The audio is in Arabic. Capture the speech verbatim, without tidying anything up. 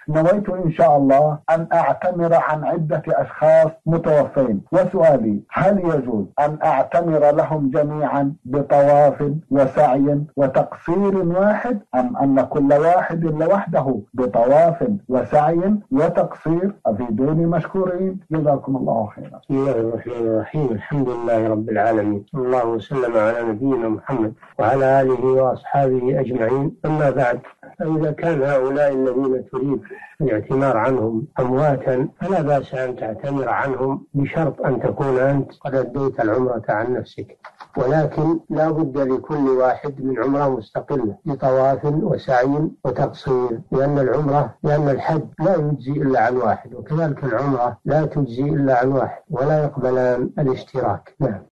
نويت إن شاء الله أن أعتمر عن عدة أشخاص متوفين، وسؤالي: هل يجوز أن أعتمر لهم جميعا بطواف وسعي وتقصير واحد، أم أن كل واحد لوحده بطواف وسعي وتقصير؟ أفيدوني مشكورين، جزاكم الله خيرا. بسم الله الرحمن الرحيم. الحمد لله رب العالمين، الله وسلم على نبينا محمد وعلى آله وأصحابه أجمعين. أما بعد، فإذا كان هؤلاء الذين تريد الاعتمار عنهم أمواتا فلا بأس أن تعتمر عنهم، بشرط أن تكون أنت قد أديت العمرة عن نفسك، ولكن لا بد لكل واحد من عمرة مستقلة بطواف وسعي وتقصير، لأن العمرة لأن الحج لا يجزي إلا عن واحد، وكذلك العمرة لا تجزي إلا عن واحد، ولا يقبلان الاشتراك. نعم.